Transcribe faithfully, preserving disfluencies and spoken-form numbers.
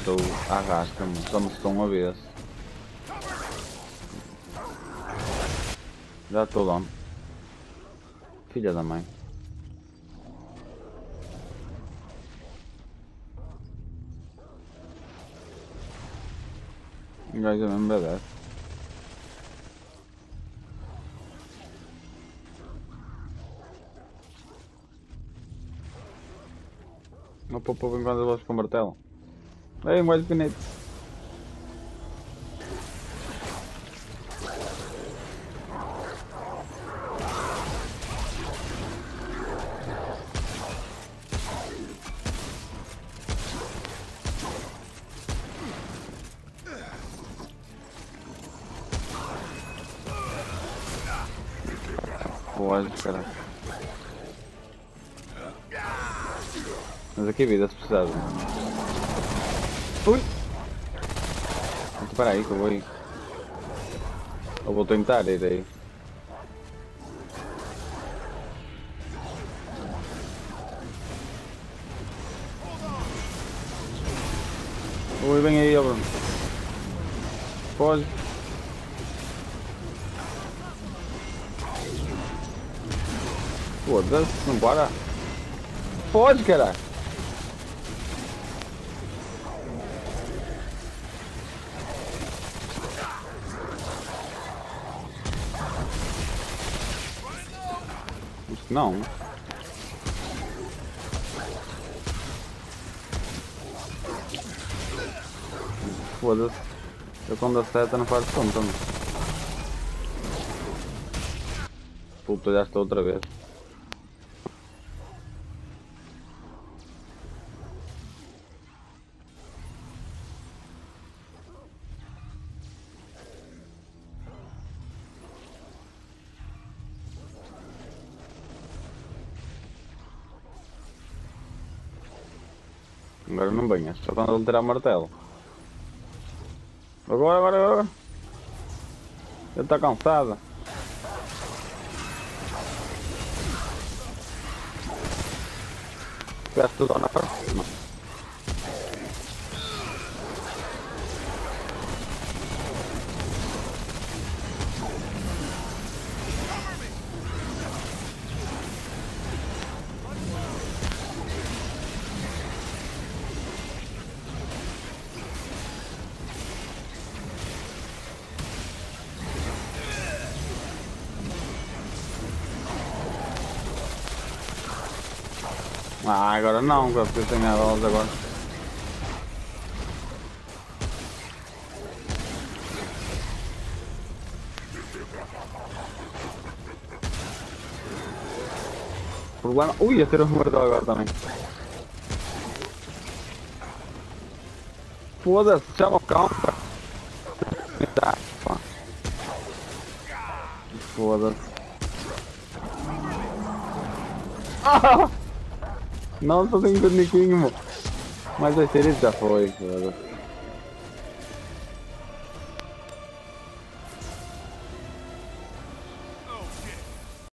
estou arrasta-me, só me estou uma vez. Já estou down. Filha da mãe. O gajo é mesmo badass. Não pô pô enquanto eu vou com o martelo. Ei, um gajo bonito. Pode, cara. Mas aqui vida se precisar. Ui! Espera aí que eu vou ir. Eu vou tentar ir aí. Ui, vem aí, ó Bruno. Pode. Foda-se, não para. Pode, caralho. Isso não. Foda-se. Eu quando acerta não faz conta, não. Puta, já estou outra vez. Agora não venhas, só quando ele tirar o martelo. Agora, agora, agora. Ele está cansado. Peço tudo na próxima. Ah, agora não, porque eu tenho a rosa agora. Problema. Ui, ia ter um martelo agora também. Foda-se, chama o cão, pá. Foda-se. Ah! Não, só tem um torniquinho, mas vai ser isso, já foi.